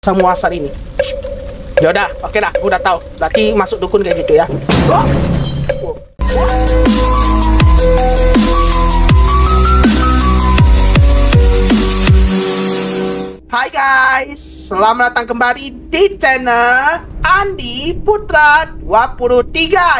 semua asal ini. Yaudah, oke lah, aku udah tahu. Berarti masuk dukun kayak gitu ya. Hai guys, selamat datang kembali di channel Andi Putra 23.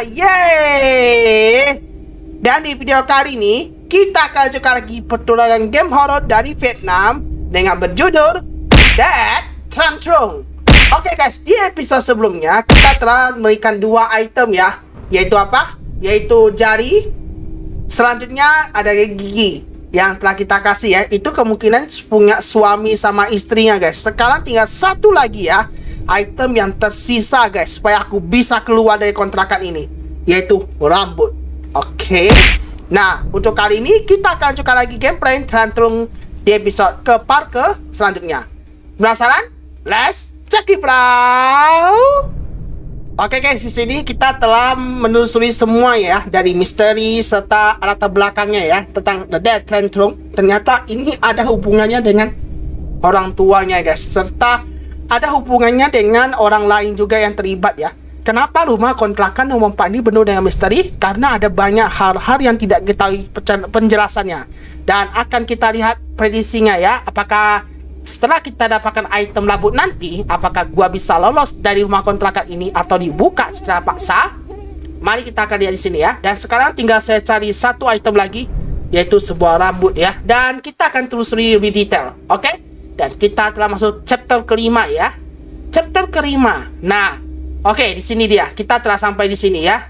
Yeay! Dan di video kali ini kita akan lanjutkan lagi petualangan game horror dari Vietnam dengan berjudul Dead Tantrum. Oke guys, di episode sebelumnya kita telah memberikan 2 item ya, yaitu apa? Yaitu jari. Selanjutnya ada gigi yang telah kita kasih ya. Itu kemungkinan punya suami sama istrinya guys. Sekarang tinggal 1 lagi ya, item yang tersisa guys, supaya aku bisa keluar dari kontrakan ini, yaitu rambut. Oke. Nah, untuk kali ini kita akan lanjutkan lagi gameplay Tantrum di episode ke selanjutnya. Penasaran? Let's check it bro. Oke guys, di sini kita telah menelusuri semua ya, dari misteri serta latar belakangnya ya tentang The Dead Tantrum. Ternyata ini ada hubungannya dengan orang tuanya guys, serta ada hubungannya dengan orang lain juga yang terlibat ya. Kenapa rumah kontrakan nomor 4 ini penuh dengan misteri? Karena ada banyak hal-hal yang tidak diketahui penjelasannya. Dan akan kita lihat prediksinya ya. Apakah setelah kita dapatkan item rambut nanti, apakah gua bisa lolos dari rumah kontrakan ini atau dibuka secara paksa? Mari kita akan lihat di sini ya. Dan sekarang tinggal saya cari 1 item lagi, yaitu sebuah rambut ya. Dan kita akan telusuri lebih detail. Oke? Dan kita telah masuk chapter kelima ya. Chapter kelima. Nah, oke, di sini dia. Kita telah sampai di sini ya.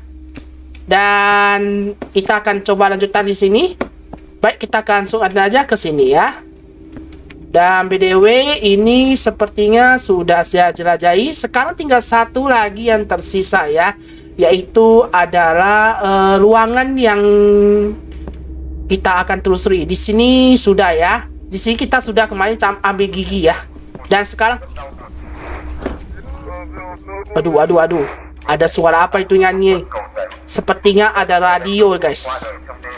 Dan kita akan coba lanjutan di sini. Baik, kita akan langsung aja ke sini ya. Dan BDW ini sepertinya sudah saya jelajahi. Sekarang tinggal 1 lagi yang tersisa ya, yaitu adalah ruangan yang kita akan telusuri. Di sini sudah ya. Di sini kita sudah kemarin ambil gigi ya. Dan sekarang aduh. Ada suara apa itu nyanyi? Sepertinya ada radio guys.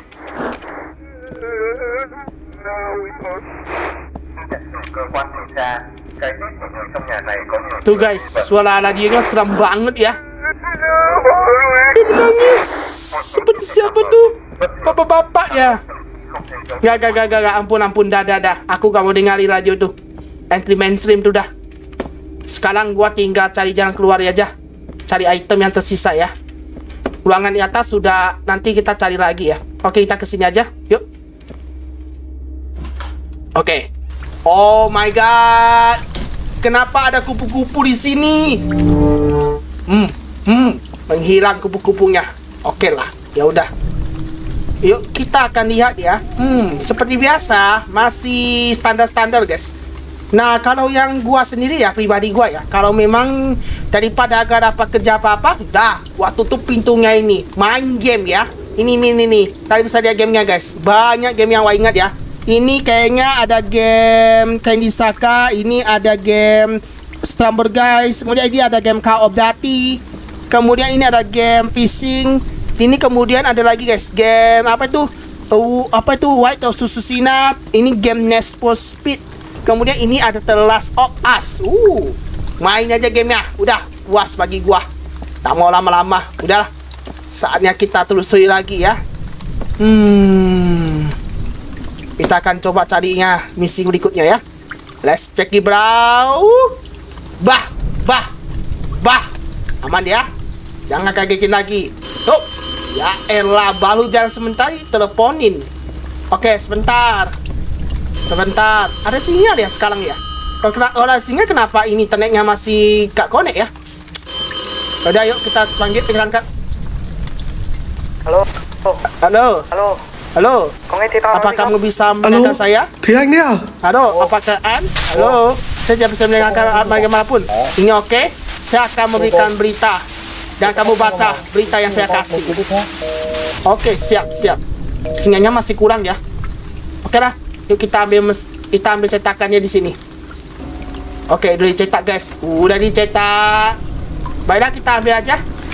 Tuh guys, suara radionya seram banget ya. Dia menangis. Seperti siapa tuh? Bapak-bapak ya. Gak, ampun, dah. Aku gak mau dengerin radio tuh. Entry mainstream tuh dah. Sekarang gua tinggal cari jalan keluar aja. Cari item yang tersisa ya. Ruangan di atas sudah, nanti kita cari lagi ya. Oke, kita kesini aja. Yuk. Oke. Oh my god. Kenapa ada kupu-kupu di sini? Menghilang kupu-kupunya. Oke lah. Ya udah. Yuk, kita akan lihat ya. Seperti biasa, masih standar-standar guys. Nah, kalau yang gua sendiri ya, pribadi gua ya, kalau memang daripada agak dapat kerja apa-apa, dah gua tutup pintunya ini, main game ya. Ini tadi bisa lihat gamenya guys. Banyak game yang gua ingat ya. Ini kayaknya ada game Candy Saka, ini ada game Slumber Guys, kemudian ini ada game Call of Duty, kemudian ini ada game Fishing. Ini kemudian ada lagi guys, game apa itu? White of Susuna. Ini game Need for Speed. Kemudian ini ada The Last of Us. Main aja gamenya. Udah puas bagi gua. Tak mau lama-lama. Udahlah. Saatnya kita telusuri lagi ya. Kita akan coba carinya misi berikutnya ya. Let's check it bro. Bah. Aman ya. Jangan kagetin lagi. Tuh. Ya elah, baru jalan sebentar teleponin. Oke, sebentar. Ada sinyal ya sekarang ya. Kalau sinyal kenapa ini internetnya masih gak connect ya? Udah yuk kita panggil pengangkat. Halo. Apa kamu bisa mendengar saya? Halo, apakah halo? Saya tidak bisa mendengarkan bagaimanapun. Ini oke? Saya akan memberikan berita dan kamu baca berita yang saya kasih. Oke, siap. Sinyalnya masih kurang ya. Oke lah. Yuk kita ambil cetakannya di sini. Oke, udah dicetak guys. Udah dicetak. Baiklah, kita ambil aja.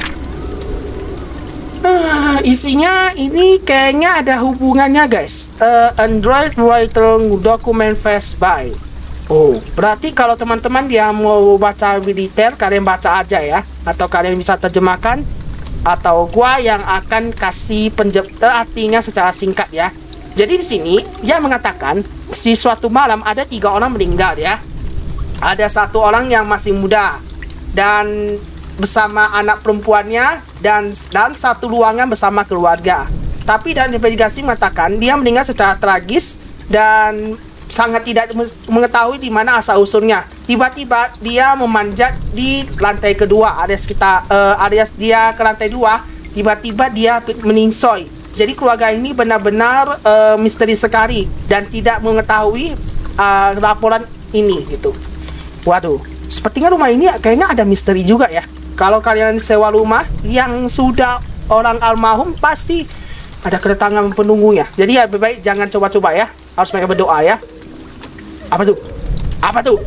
Isinya ini kayaknya ada hubungannya guys. Android writer document fast by. Oh, berarti kalau teman-teman dia mau baca lebih detail, kalian baca aja ya. Atau kalian bisa terjemahkan, atau gua yang akan kasih artinya secara singkat ya. Jadi di sini dia mengatakan di suatu malam ada 3 orang meninggal ya. Ada 1 orang yang masih muda dan bersama anak perempuannya dan 1 ruangan bersama keluarga. Tapi dan investigasi mengatakan dia meninggal secara tragis dan sangat tidak mengetahui di mana asal usulnya. Tiba-tiba dia memanjat di lantai kedua, alias dia ke lantai 2. Tiba-tiba dia meningsoi. Jadi keluarga ini benar-benar misteri sekali dan tidak mengetahui laporan ini gitu. Waduh, sepertinya rumah ini kayaknya ada misteri juga ya. Kalau kalian sewa rumah yang sudah orang almarhum, pasti ada kedatangan penunggunya. Jadi ya lebih baik jangan coba-coba ya. Harus mereka berdoa ya. Apa tuh? Apa tuh?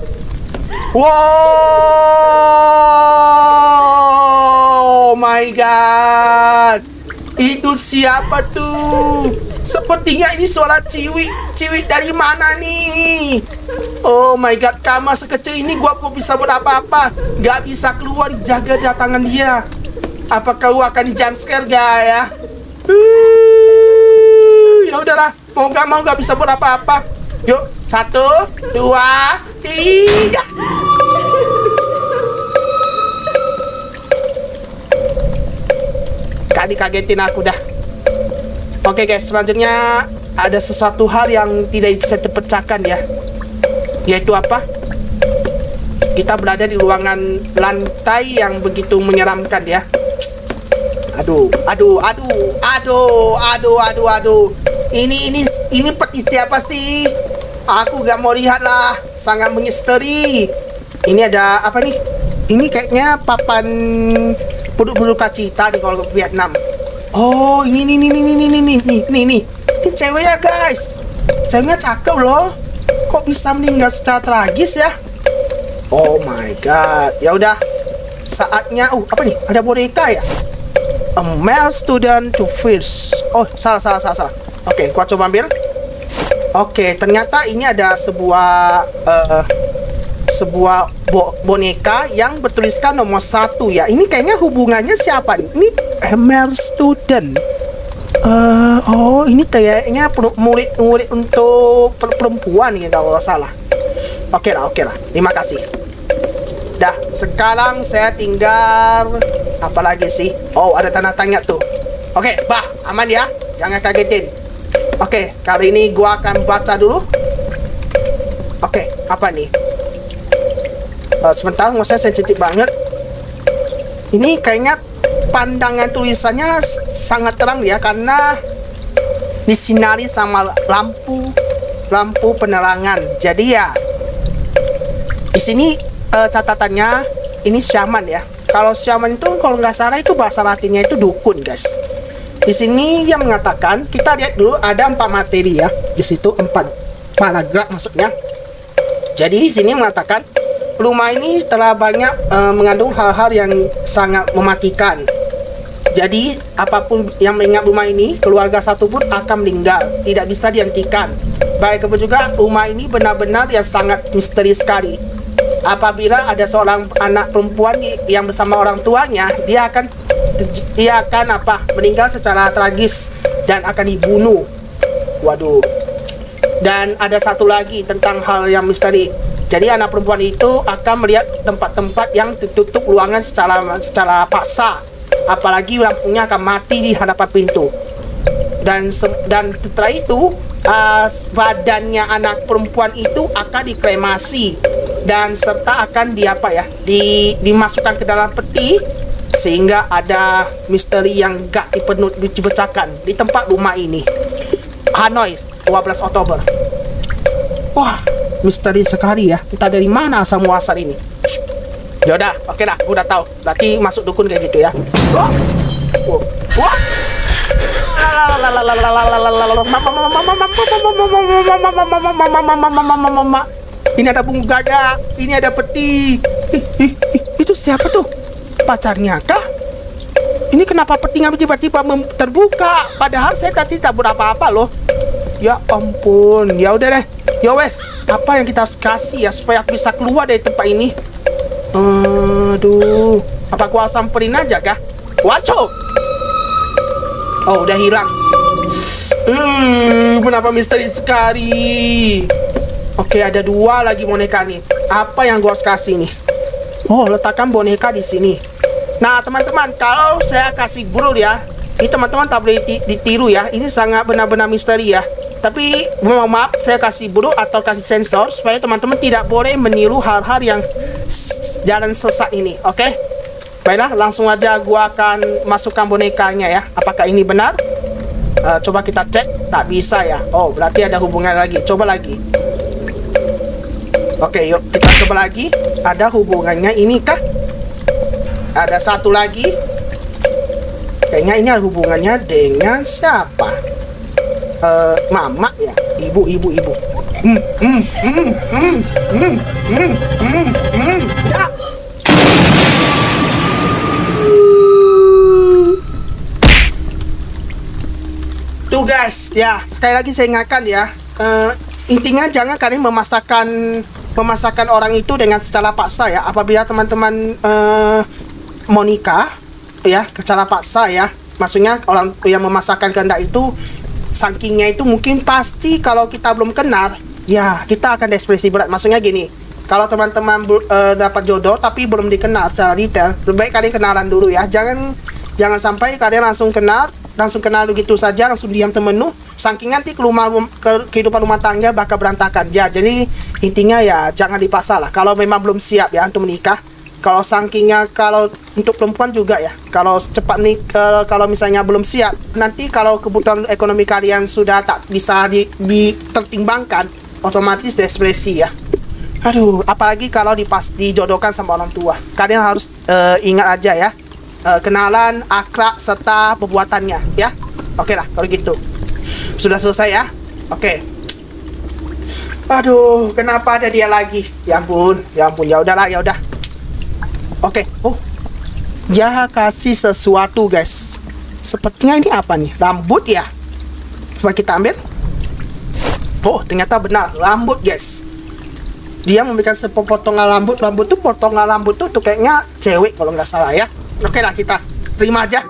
Wow, my god. Itu siapa tuh? Sepertinya ini suara ciwi. Ciwi dari mana nih? Oh my god, kamar sekecil ini gua kok bisa buat apa-apa. Gak bisa keluar, jaga datangan dia. Apakah gua akan di jump scare gak ya? Ya udahlah, mau gak bisa buat apa-apa. Yuk, 1, 2, 3. Dikagetin aku dah. Oke guys, selanjutnya ada sesuatu hal yang tidak bisa terpecahkan ya. Yaitu apa? Kita berada di ruangan lantai yang begitu menyeramkan ya. Aduh. Ini peti siapa sih? Aku gak mau lihat lah. Sangat misteri. Ini ada apa nih? Ini kayaknya papan penduduk Kacita nih kalau Vietnam. Oh, ini ceweknya guys. Ceweknya cakep loh. Kok bisa meninggal secara tragis ya? Oh my god. Ya udah. Saatnya apa nih? Ada boneka ya? A male student to first. Oh, salah. Oke, gua coba ambil. Oke, ternyata ini ada sebuah boneka yang bertuliskan nomor 1 ya. Ini kayaknya hubungannya siapa nih? Ini male student. Oh, ini kayaknya murid untuk perempuan nih kalau salah. Oke lah. Terima kasih. Dah, sekarang saya tinggal apa lagi sih? Oh, ada tanda tanya tuh. Oke, aman ya. Jangan kagetin. Oke, kali ini gua akan baca dulu. Oke, apa nih? Sebentar, saya sensitif banget. Ini kayaknya pandangan tulisannya sangat terang ya, karena disinari sama lampu penerangan. Jadi ya, di sini catatannya ini shaman ya. Kalau shaman itu kalau nggak salah itu bahasa Latinnya itu dukun guys. Di sini yang mengatakan, kita lihat dulu ada 4 materi ya. Di situ 4 paragraf maksudnya. Jadi di sini mengatakan rumah ini telah banyak mengandung hal-hal yang sangat mematikan. Jadi apapun yang mengingat rumah ini, keluarga satu pun akan meninggal, tidak bisa dihentikan. Baik juga rumah ini benar-benar yang sangat misteri sekali. Apabila ada seorang anak perempuan yang bersama orang tuanya, dia akan meninggal secara tragis dan akan dibunuh. Waduh. Dan ada satu lagi tentang hal yang misteri. Jadi anak perempuan itu akan melihat tempat-tempat yang tertutup ruangan secara paksa. Apalagi lampunya akan mati di hadapan pintu. Dan setelah itu badannya anak perempuan itu akan dikremasi dan serta akan dimasukkan ke dalam peti, sehingga ada misteri yang gak dipecahkan di tempat rumah ini. Hanoi, 12 Oktober. Wah, misteri sekali ya. Entah dari mana asal muasal ini. Yaudah, oke lah, udah tahu. Berarti masuk dukun kayak gitu ya. Ini ada bunga gajah, ini ada peti. Itu siapa tuh? Pacarnya kah? Ini kenapa petinya tiba-tiba terbuka? Padahal saya tadi tak berapa-apa loh. Ya ampun, ya udah deh. Yo wes, apa yang kita harus kasih ya supaya aku bisa keluar dari tempat ini? Aduh, apa gua samperin aja kah? Waco. Oh, udah hilang. Kenapa misteri sekali? Oke, ada 2 lagi boneka nih. Apa yang gua harus kasih nih? Oh, letakkan boneka di sini. Nah, teman-teman, kalau saya kasih burung ya, ini teman-teman tak boleh ditiru ya. Ini sangat benar-benar misteri ya. Tapi mohon maaf, saya kasih burung atau kasih sensor supaya teman-teman tidak boleh meniru hal-hal yang jalan sesat ini. Oke? Baiklah, langsung aja gua akan masukkan bonekanya ya. Apakah ini benar? Coba kita cek. Tak bisa ya. Oh, berarti ada hubungan lagi. Coba lagi. Oke, yuk kita coba lagi. Ada hubungannya ini kah? Ada satu lagi. Kayaknya ini ada hubungannya dengan siapa? Mama ya, ibu. Ya. Tuh guys, ya sekali lagi saya ingatkan ya, intinya jangan kalian memasakkan orang itu dengan secara paksa ya. Apabila teman-teman mau nikah ya, secara paksa ya, maksudnya orang yang memasakkan kehendak itu sakingnya itu mungkin pasti kalau kita belum kenal ya kita akan ekspresi berat. Maksudnya gini, kalau teman-teman dapat jodoh tapi belum dikenal secara detail, lebih baik kalian kenalan dulu ya. Jangan sampai kalian langsung kenal begitu saja, langsung diam temenuh, saking nanti kehidupan rumah tangga bakal berantakan ya. Jadi intinya ya jangan dipaksa lah kalau memang belum siap ya untuk menikah. Kalau sakingnya, kalau untuk perempuan juga ya, kalau cepat nih, kalau misalnya belum siap, nanti kalau kebutuhan ekonomi kalian sudah tak bisa dipertimbangkan, otomatis depresi ya. Aduh, apalagi kalau dijodohkan sama orang tua. Kalian harus ingat aja ya, kenalan, akhlak, serta perbuatannya ya. Oke lah, kalau gitu. Sudah selesai ya? Oke. Aduh, kenapa ada dia lagi? Ya ampun, ya udahlah, ya udah. Oke, oh, dia kasih sesuatu guys. Sepertinya ini apa nih? Rambut ya? Coba kita ambil. Oh, ternyata benar, rambut guys. Dia memberikan sepotongan rambut. Potongan rambut tuh kayaknya cewek kalau nggak salah ya. Oke lah, kita terima aja.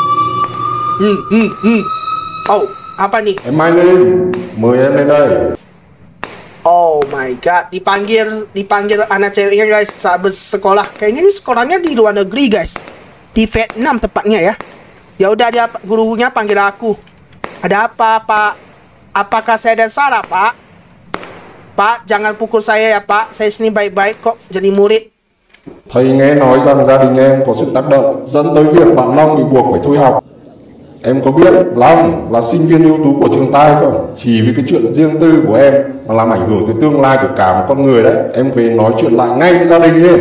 Oh, apa nih? Em Anh ơi, mời em lên đây. Oh my god, dipanggil anak ceweknya guys saat bersekolah. Kayaknya ini sekolahnya di luar negeri guys, di Vietnam tepatnya ya. Ya udah, dia gurunya panggil aku. Ada apa Pak? Apakah saya ada salah Pak? Pak, jangan pukul saya ya Pak. Saya sini baik-baik kok jadi murid. Thầy nghe nói rằng gia đình em có sự tác động dẫn tới việc bạn Long bị buộc phải thôi học. Em có biết Long là sinh viên ưu tú của trường Tai không? Chỉ vì cái chuyện riêng tư của em mà làm ảnh hưởng tới tương lai của cả một con người đấy. Em về nói chuyện lại ngay với gia đình đi.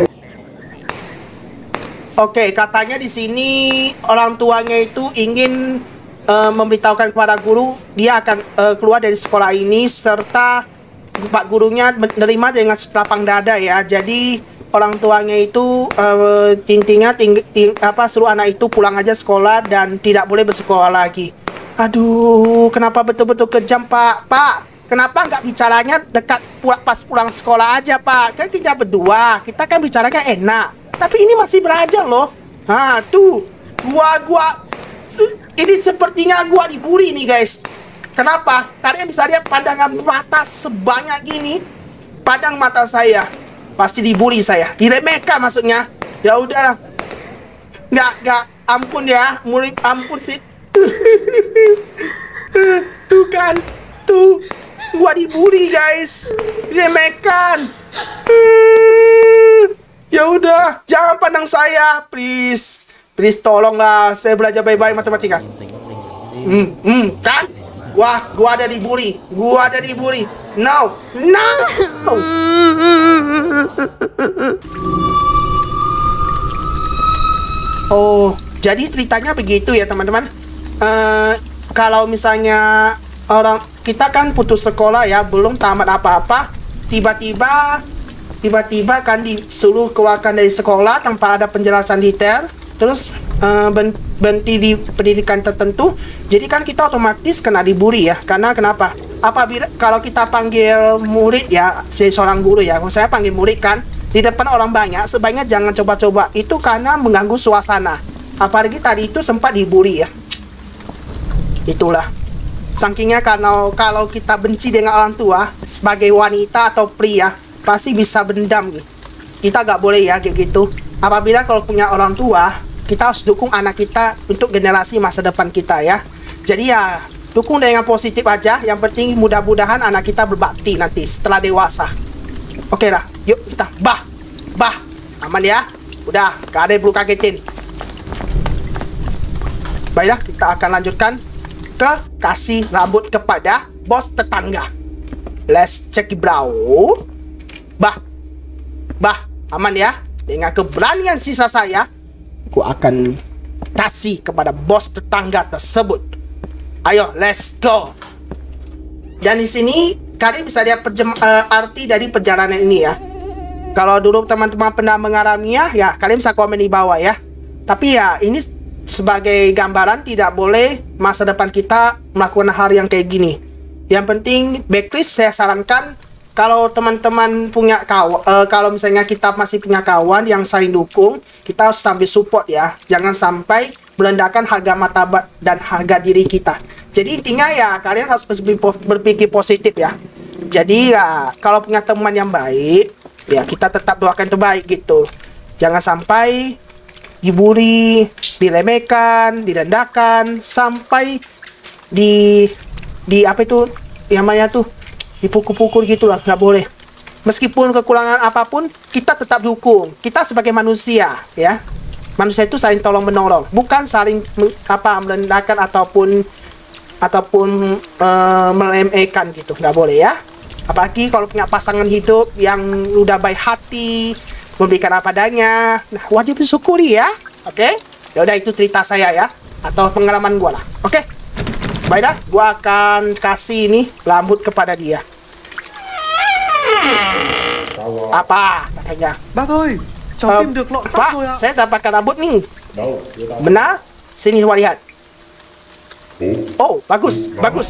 Oke, katanya di sini orang tuanya itu ingin memberitahukan kepada guru dia akan keluar dari sekolah ini, serta Pak gurunya menerima dengan selapang dada ya. Jadi orang tuanya itu intinya suruh anak itu pulang aja sekolah dan tidak boleh bersekolah lagi. Aduh, kenapa betul-betul kejam Pak? Pak, kenapa nggak bicaranya dekat pas pulang sekolah aja Pak? Kan kita berdua, kita kan bicaranya enak. Tapi ini masih belajar loh. Nah, tuh, ini sepertinya gua dibully nih guys. Kenapa? Kalian bisa lihat pandangan mata sebanyak gini, pandang mata saya. Pasti dibully saya, diremehkan maksudnya. Ya udahlah, nggak, ampun ya, mulai ampun sih. Tuh kan, tuh, gua dibully guys, diremehkan. Ya udah, jangan pandang saya, please, tolonglah, saya belajar baik-baik matematika. Kan? Gua ada dibully, No. Oh, jadi ceritanya begitu ya teman-teman. Kalau misalnya kita kan putus sekolah ya, belum tamat apa-apa, tiba-tiba kan disuruh keluarkan dari sekolah tanpa ada penjelasan detail, terus berhenti di pendidikan tertentu. Jadi kan kita otomatis kena dibully ya. Karena kenapa? apabila kalau kita panggil murid ya, seorang guru ya, kalau saya panggil murid kan di depan orang banyak, sebaiknya jangan coba-coba itu karena mengganggu suasana. Apalagi tadi itu sempat dibully ya. Itulah sakingnya, karena kalau kita benci dengan orang tua sebagai wanita atau pria pasti bisa bendam gitu. Kita nggak boleh ya kayak gitu. Apabila kalau punya orang tua, kita harus dukung anak kita untuk generasi masa depan kita ya. Jadi ya dukung dengan positif aja. Yang penting mudah-mudahan anak kita berbakti nanti setelah dewasa. Oke lah, yuk kita bah aman ya. Udah gak ada yang perlu kagetin. Baiklah, kita akan lanjutkan ke kasih rambut kepada bos tetangga. Let's check it bro. Bah, aman ya. Dengan keberanian sisa saya, aku akan kasih kepada bos tetangga tersebut. Ayo, let's go. Dan di sini kalian bisa lihat arti dari perjalanan ini ya. Kalau dulu teman-teman pernah mengalaminya, ya kalian bisa komen di bawah ya. Tapi ya ini sebagai gambaran, tidak boleh masa depan kita melakukan hal yang kayak gini. Yang penting backlist saya sarankan, kalau teman-teman punya kawan, kalau misalnya kita masih punya kawan yang saling dukung, kita harus sambil support ya. Jangan sampai merendahkan harga martabat dan harga diri kita. Jadi intinya ya kalian harus berpikir positif ya. Jadi ya kalau punya teman yang baik, ya kita tetap doakan terbaik gitu. Jangan sampai dibully, diremehkan, direndahkan, sampai di apa itu namanya tuh, dipukul-pukul gitu lah, nggak boleh. Meskipun kekurangan apapun, kita tetap dukung. Kita sebagai manusia ya, manusia itu saling tolong menolong, bukan saling merendahkan ataupun meremehkan gitu, nggak boleh ya. Apalagi kalau punya pasangan hidup yang udah baik hati, memberikan apa adanya, nah wajib disyukuri ya. Oke, ya udah itu cerita saya ya, atau pengalaman gua lah. Oke, baiklah, gua akan kasih ini rambut kepada dia. Apa katanya? Bác ơi, cháu tìm được lọn tóc rồi ạ. Pak, saya dapatkan rambut nih. Benar? Sini coba lihat. Oh, bagus.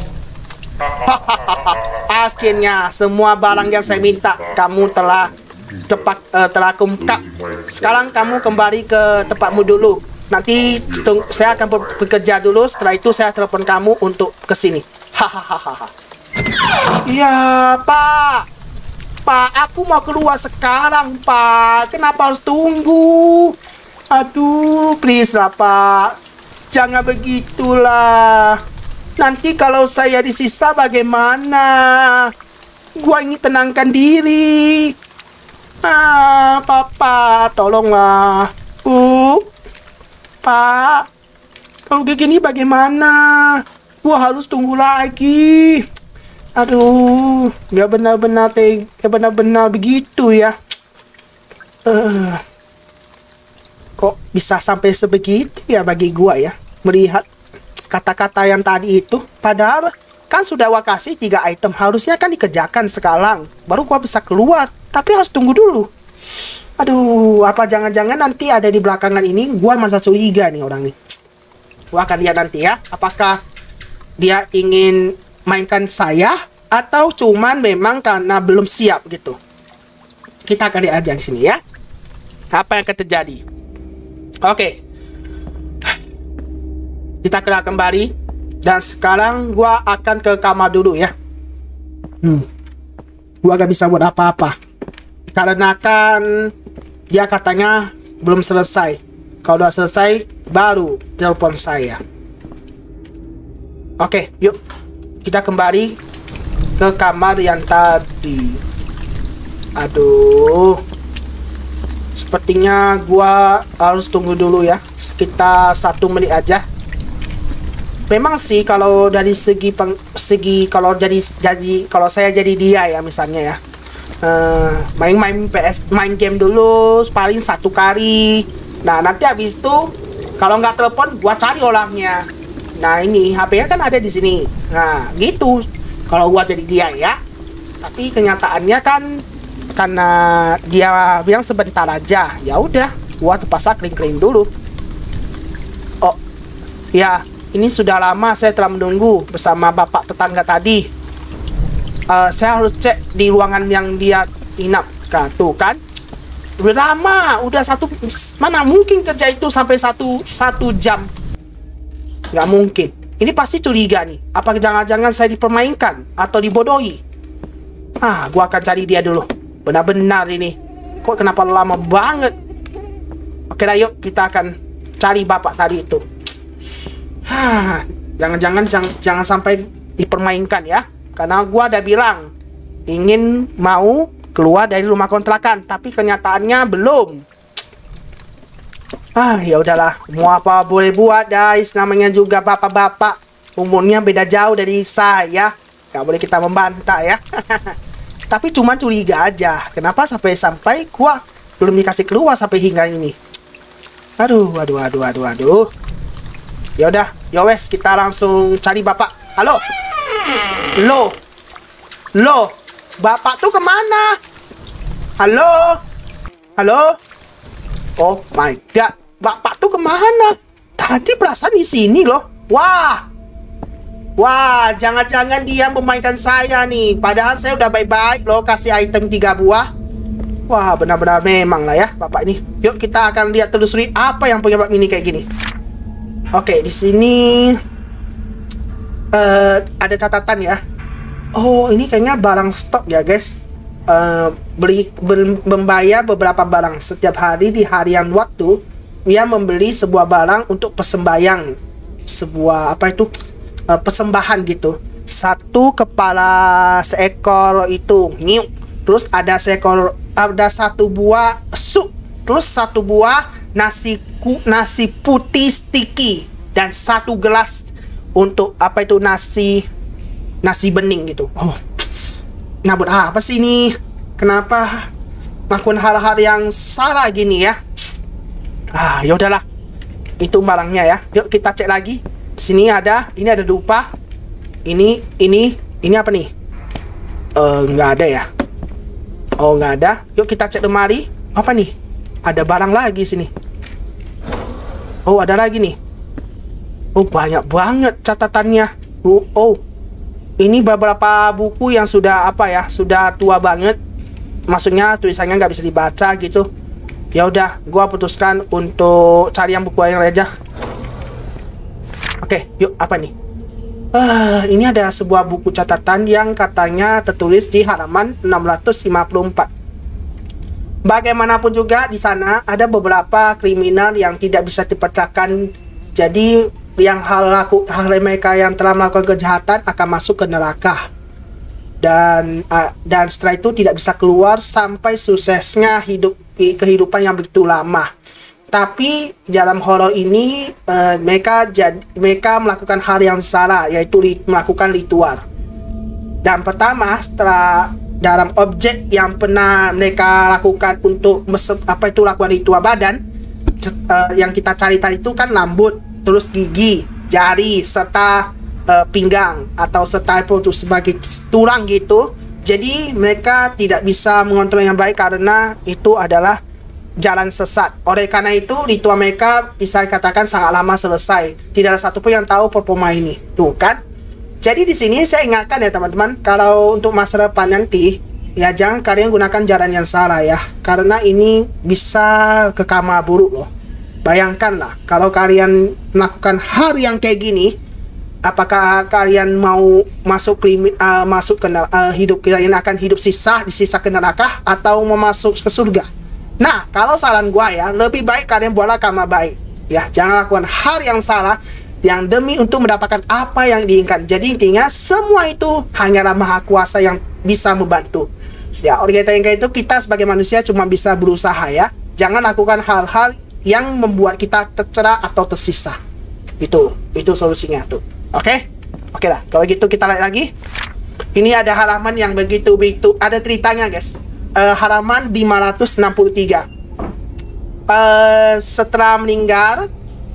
Akhirnya semua barang yang saya minta kamu telah ungkap. Sekarang kamu kembali ke tempatmu dulu. Nanti saya akan bekerja dulu. Setelah itu saya telepon kamu untuk kesini. Hahaha. Iya, Pak, aku mau keluar sekarang, Pak. Kenapa harus tunggu? Aduh, please lah, Pak. Jangan begitulah. Nanti kalau saya disisa bagaimana? Gua ingin tenangkan diri. Papa, tolonglah. Pak, kalau kayak gini bagaimana? Gua harus tunggu lagi. Aduh, nggak benar-benar begitu ya. Kok bisa sampai sebegitu ya bagi gua ya, melihat kata-kata yang tadi itu. Padahal kan sudah gua kasih 3 item, harusnya kan dikerjakan sekarang baru gua bisa keluar, tapi harus tunggu dulu. Aduh, apa jangan-jangan nanti ada di belakangan ini? Gua masa curiga nih orang nih. Gua akan lihat nanti ya, apakah dia ingin mainkan saya atau cuman memang karena belum siap gitu. Kita akan lihat aja di sini ya, apa yang akan terjadi. Oke. Kita kena kembali. Dan sekarang gua akan ke kamar dulu ya. Gua gak bisa buat apa-apa, karena kan dia katanya belum selesai. Kalau udah selesai baru telepon saya. Oke, yuk kita kembali ke kamar yang tadi. Aduh, sepertinya gua harus tunggu dulu ya, sekitar 1 menit aja. Memang sih kalau dari segi kalau kalau saya jadi dia ya misalnya ya, main game dulu paling 1 kali. Nah nanti habis itu kalau nggak telepon gua cari orangnya. Nah ini HP-nya kan ada di sini. Nah gitu kalau gua jadi dia ya. Tapi kenyataannya kan karena dia bilang sebentar aja, ya udah gua terpaksa kling dulu. Oh ya, ini sudah lama saya telah menunggu bersama bapak tetangga tadi. Saya harus cek di ruangan yang dia inapkan. Tuh kan, udah lama, udah mana mungkin kerja itu sampai satu jam. Nggak mungkin. Ini pasti curiga nih. Apa jangan-jangan saya dipermainkan atau dibodohi? Gua akan cari dia dulu. Benar-benar ini. Kok kenapa lama banget? Oke lah, yuk kita akan cari bapak tadi itu. Jangan sampai dipermainkan ya. Karena gua udah bilang ingin mau keluar dari rumah kontrakan, tapi kenyataannya belum. Ya udahlah, mau apa boleh buat guys. Namanya juga bapak-bapak, umurnya beda jauh dari saya. Gak boleh kita membantah ya. Tapi cuma curiga aja. Kenapa sampai gua belum dikasih keluar sampai hingga ini? Aduh. Ya udah, yowes kita langsung cari bapak. Halo. Loh, bapak tuh kemana? Halo. Oh my god, bapak tuh kemana? Tadi perasaan di sini loh. Wah, jangan-jangan dia memainkan saya nih. Padahal saya udah baik-baik loh kasih item 3 buah. Wah, benar-benar memang lah ya bapak ini. Yuk kita akan lihat telusuri apa yang penyebab ini kayak gini. Oke, di sini ada catatan ya. Oh, ini kayaknya barang stok ya guys. Membayar beberapa barang setiap hari di harian waktu. Dia membeli sebuah barang untuk persembahan, sebuah persembahan gitu. 1 kepala seekor itu nyiuk. Terus ada 1 buah sup. Terus 1 buah nasi putih sticky dan 1 gelas untuk nasi bening gitu. Oh, nah buat apa sih ini? Kenapa melakukan hal-hal yang salah gini ya? Ya udahlah, itu barangnya ya. Yuk kita cek lagi. Di sini ini ada dupa. Ini apa nih? Nggak ada ya. Oh, nggak ada. Yuk kita cek lemari. Apa nih? Ada barang lagi sini. Oh, ada lagi nih. Oh, banyak banget catatannya. Oh, ini beberapa buku yang sudah sudah tua banget. Maksudnya tulisannya nggak bisa dibaca gitu. Ya udah, gua putuskan untuk cari yang buku yang aja. Oke, yuk apa nih? Ini ada sebuah buku catatan yang katanya tertulis di halaman 654. Bagaimanapun juga di sana ada beberapa kriminal yang tidak bisa dipecahkan. Jadi hal mereka yang telah melakukan kejahatan akan masuk ke neraka. Dan setelah itu tidak bisa keluar sampai suksesnya kehidupan yang begitu lama. Tapi dalam horor ini mereka melakukan hal yang salah, yaitu melakukan ritual. Dan pertama, setelah dalam objek yang pernah mereka lakukan untuk lakukan ritual badan, yang kita cari tadi itu kan rambut, terus gigi, jari, serta pinggang atau serta itu sebagai tulang gitu. Jadi mereka tidak bisa mengontrol yang baik karena itu adalah jalan sesat. Oleh karena itu ritual mereka bisa dikatakan sangat lama selesai. Tidak ada satupun yang tahu performa ini. Tuh kan. Jadi di sini saya ingatkan ya teman-teman, kalau untuk masa depan nanti ya jangan kalian gunakan jalan yang salah ya, karena ini bisa ke karma buruk loh. Bayangkanlah kalau kalian melakukan hal yang kayak gini, apakah kalian mau masuk ke hidup kalian akan hidup disisa ke neraka atau mau masuk ke surga? Nah, kalau saran gua ya, lebih baik kalian buatlah karma baik. Ya, jangan lakukan hal yang salah yang demi untuk mendapatkan apa yang diinginkan. Jadi intinya semua itu hanyalah Maha Kuasa yang bisa membantu. Ya, oleh karena itu kita sebagai manusia cuma bisa berusaha ya. Jangan lakukan hal-hal yang membuat kita tercela atau tersisa. Itu solusinya tuh. Oke lah. Kalau gitu kita lihat lagi. Ini ada halaman yang begitu ada ceritanya guys. Halaman 563. Setelah meninggal,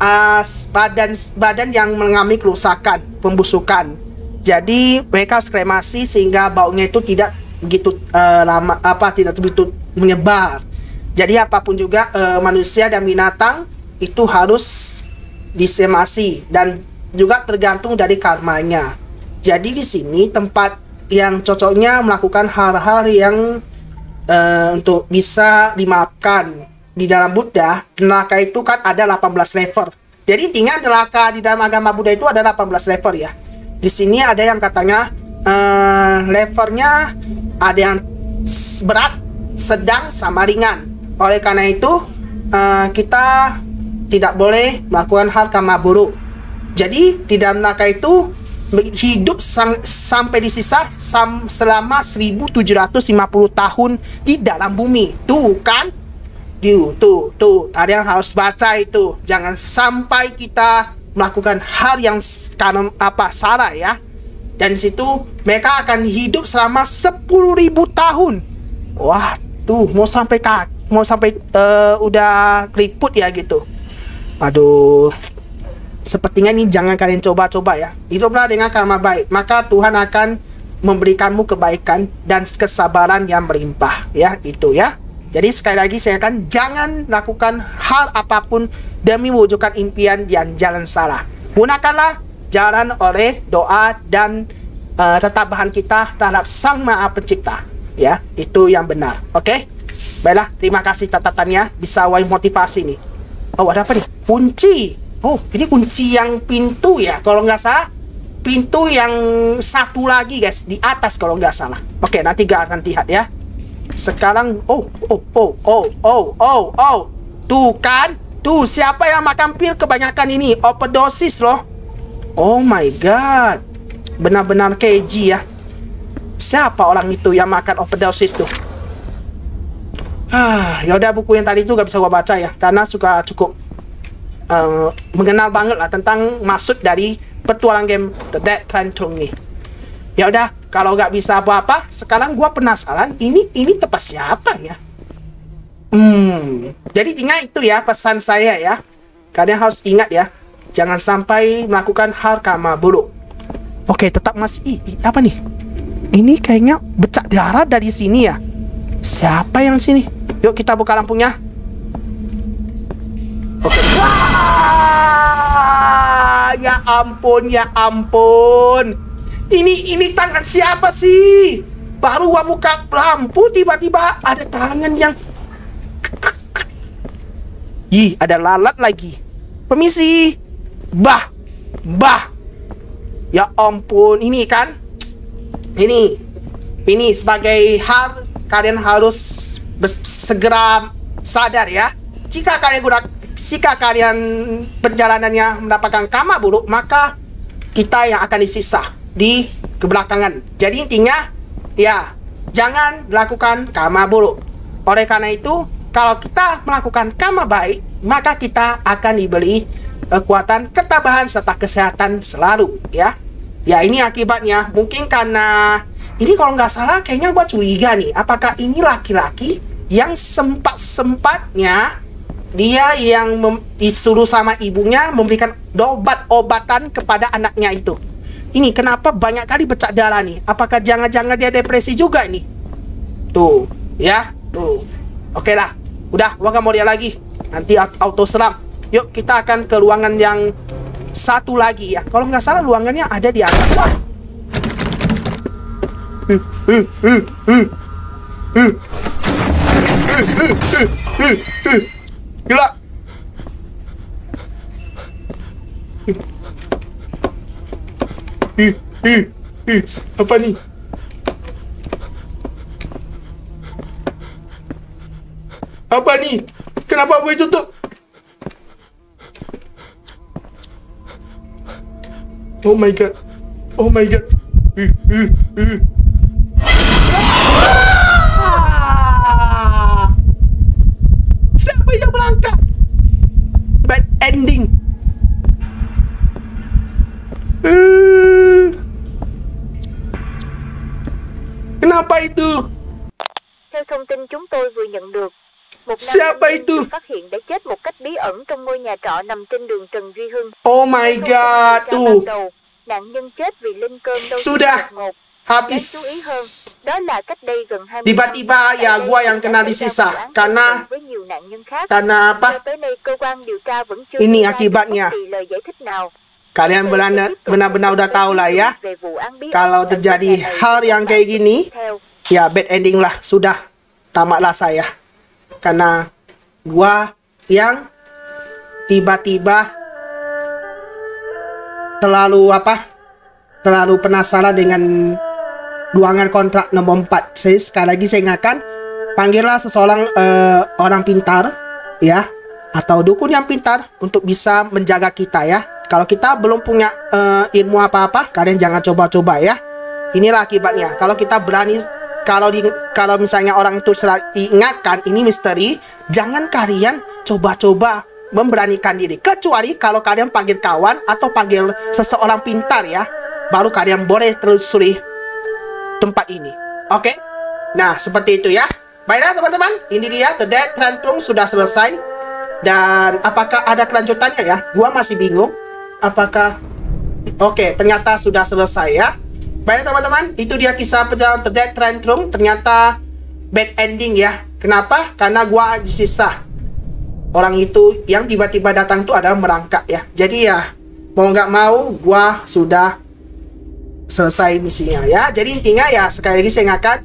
badan yang mengalami kerusakan, pembusukan. Jadi mereka kremasi sehingga baunya itu tidak begitu tidak begitu menyebar. Jadi apapun juga manusia dan binatang itu harus disemasi dan juga tergantung dari karmanya. Jadi di sini tempat yang cocoknya melakukan hal-hal yang untuk bisa dimaafkan. Di dalam Buddha, neraka itu kan ada 18 level. Jadi intinya neraka di dalam agama Buddha itu ada 18 level ya. Di sini ada yang katanya levelnya ada yang berat, sedang, sama ringan. Oleh karena itu kita tidak boleh melakukan hal karma buruk. Jadi di dalam neraka itu hidup sampai disisa selama 1750 tahun di dalam bumi. Tuh kan? Tuh, ada yang harus baca itu. Jangan sampai kita melakukan hal yang salah ya. Dan di situ mereka akan hidup selama 10.000 tahun. Wah, tuh mau sampai udah keriput ya gitu. Aduh. Sepertinya ini jangan kalian coba-coba ya. Hiduplah dengan karma baik, maka Tuhan akan memberikanmu kebaikan dan kesabaran yang berlimpah ya, itu ya. Jadi sekali lagi saya akan jangan lakukan hal apapun demi mewujudkan impian yang jalan salah. Gunakanlah jalan oleh doa dan tetabahan kita terhadap Sang Maha Pencipta. Ya, itu yang benar. Oke? Baiklah, terima kasih catatannya. Bisa wai motivasi nih. Oh, ada apa nih? Kunci. Oh, ini kunci yang pintu ya. Kalau nggak salah, pintu yang satu lagi guys. Di atas kalau nggak salah. Oke, nanti gak akan lihat ya. Sekarang, tuh kan, tuh siapa yang makan pil kebanyakan ini? Overdosis loh. Oh my god, benar-benar keji ya. Siapa orang itu yang makan overdosis tuh? Ya udah, buku yang tadi itu gak bisa gua baca ya, karena suka cukup mengenal banget lah tentang maksud dari petualang game The Dead Trentum nih. Ya udah, kalau nggak bisa apa-apa, sekarang gua penasaran ini tepat siapa ya? Jadi ingat itu ya pesan saya ya. Kalian harus ingat ya, jangan sampai melakukan hal karma buruk. Oke, tetap masih apa nih? Ini kayaknya bercak darah dari sini ya. Siapa yang sini? Yuk kita buka lampunya. Oke. Wah, ya ampun. Ini tangan siapa sih? Baru gua buka lampu tiba-tiba ada tangan yang ada lalat lagi. Permisi. Bah. Ya ampun, ini kan. Ini sebagai hal kalian harus segera sadar ya. Jika kalian perjalanannya mendapatkan karma buruk, maka kita yang akan disiksa di kebelakangan. Jadi intinya ya, jangan melakukan karma buruk. Oleh karena itu, kalau kita melakukan karma baik, maka kita akan diberi kekuatan, ketabahan serta kesehatan selalu ya. Ya, ini akibatnya mungkin karena ini kalau nggak salah kayaknya gua curiga nih, apakah ini laki-laki yang sempat-sempatnya dia yang disuruh sama ibunya memberikan obat-obatan kepada anaknya itu. Ini kenapa banyak kali bercak darah nih? Apakah jangan-jangan dia depresi juga ini? Tuh, ya, tuh. Oke lah, udah, gua gak mau dia lagi. Nanti auto seram. Yuk, kita akan ke ruangan yang satu lagi ya. Kalau nggak salah ruangannya ada di atas. Wah. Gila. Apa nih? Apa nih? Kenapa gue tutup? Oh my god. Oh my god. Siapa yang melangkah? Bad ending. Kenapa itu? Theo thông tin chúng tôi vừa nhận được, một nam Siapa thanh niên itu? được phát hiện đã chết một cách bí ẩn trong ngôi nhà trọ nằm trên đường Trần Duy Hưng. Oh my Theo thông tin god, điều tra tuh. ban đầu, nạn nhân chết vì lên cơn đau Sudah. đột ngột. Habis. Đáng chú ý hơn, đó là cách đây gần 20 Tiba-tiba năm, ya tại gua đây yang đã kena xảy ra disisa vụ án karena tương tự với nhiều nạn nhân khác. apa? Cho tới nay cơ quan điều tra vẫn chưa Ini đưa ra được akibatnya. bất kỳ lời giải thích nào. Kalian benar-benar udah tahu lah ya. Kalau terjadi hal yang kayak gini, ya bad ending lah. Sudah, tamatlah saya. Karena gua yang tiba-tiba terlalu penasaran dengan ruangan kontrak nomor 4. Sekali lagi saya ingatkan, panggillah seseorang orang pintar ya, atau dukun yang pintar untuk bisa menjaga kita ya. Kalau kita belum punya ilmu apa-apa, kalian jangan coba-coba ya. Inilah akibatnya. Kalau kita berani, kalau misalnya orang itu selalu diingatkan ini misteri, jangan kalian coba-coba memberanikan diri, kecuali kalau kalian panggil kawan atau panggil seseorang pintar ya, baru kalian boleh telusuri tempat ini. Oke? Nah, seperti itu ya. Baiklah teman-teman, ini dia The Death Trance Room sudah selesai. Dan apakah ada kelanjutannya ya? Gua masih bingung. Apakah oke, ternyata sudah selesai ya. Baiklah teman-teman, itu dia kisah perjalanan The Death Trance Room. Ternyata bad ending ya. Kenapa? Karena gua disisa. Orang itu yang tiba-tiba datang itu adalah merangkak ya. Jadi ya, mau nggak mau, gua sudah selesai misinya ya. Jadi intinya ya, sekali lagi saya ingatkan,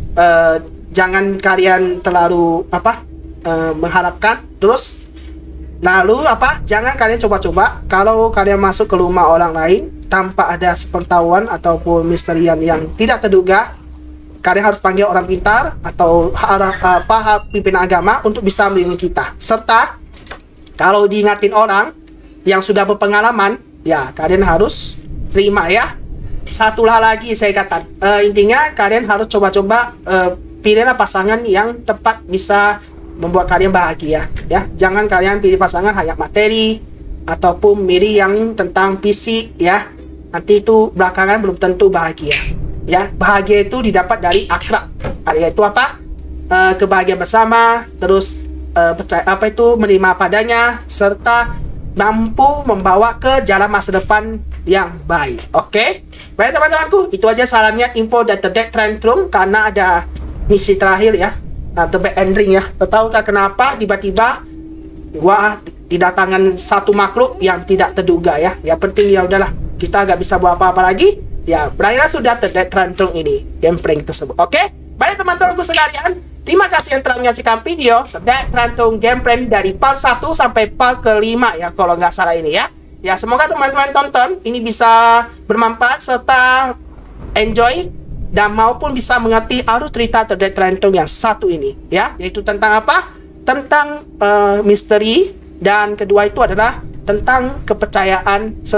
jangan kalian terlalu mengharapkan. Terus lalu jangan kalian coba-coba kalau kalian masuk ke rumah orang lain tanpa ada sepengetahuan ataupun misterian yang tidak terduga. Kalian harus panggil orang pintar atau pimpinan agama untuk bisa melindungi kita. Serta kalau diingatin orang yang sudah berpengalaman, ya kalian harus terima ya. Satu hal lagi saya katakan, intinya kalian harus coba-coba pilihlah pasangan yang tepat bisa membuat kalian bahagia ya. Jangan kalian pilih pasangan hanya materi ataupun milih yang tentang fisik ya. Nanti itu belakangan belum tentu bahagia. Ya, bahagia itu didapat dari akrab. Yaitu kebahagiaan bersama, terus percaya menerima padanya, serta mampu membawa ke jalan masa depan yang baik. Oke? Baik teman-temanku, itu aja sarannya info dari The Death Trance Room, karena ada misi terakhir ya. Nah, the bad ending ya. Tahukah kenapa tiba-tiba gua didatangkan satu makhluk yang tidak terduga ya. Yang penting ya udahlah, kita nggak bisa buat apa-apa lagi. Ya, berakhirlah sudah The Death Trance Room ini, gameplay tersebut. Oke? Baik teman-temanku sekalian, terima kasih yang telah menyaksikan video The Death Trance Room gameplay dari part 1 sampai part ke-5 ya, kalau nggak salah ini ya. Ya, semoga teman-teman tonton ini bisa bermanfaat serta enjoy dan maupun bisa mengerti arus cerita The Death Trance Room yang satu ini ya, yaitu tentang apa? Tentang misteri, dan kedua itu adalah tentang kepercayaan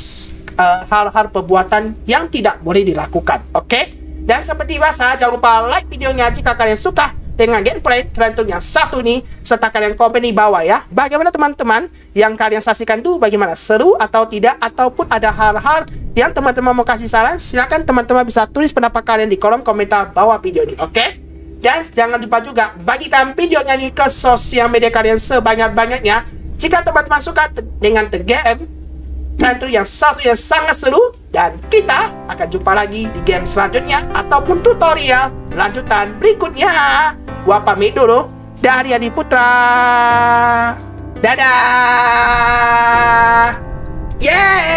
hal-hal perbuatan yang tidak boleh dilakukan. Oke? Dan seperti biasa, jangan lupa like videonya jika kalian suka dengan gameplay Trance Room yang satu ini, serta kalian komen di bawah ya. Bagaimana teman-teman yang kalian saksikan tuh, bagaimana, seru atau tidak, ataupun ada hal-hal yang teman-teman mau kasih saran, silakan teman-teman bisa tulis pendapat kalian di kolom komentar bawah video ini. Oke? Dan jangan lupa juga bagikan videonya ini ke sosial media kalian sebanyak-banyaknya jika teman-teman suka dengan The Game Trance Room yang satu yang sangat seru. Dan kita akan jumpa lagi di game selanjutnya ataupun tutorial lanjutan berikutnya. Gua pamit dulu dari Andi Putra. Dadah. Yeay.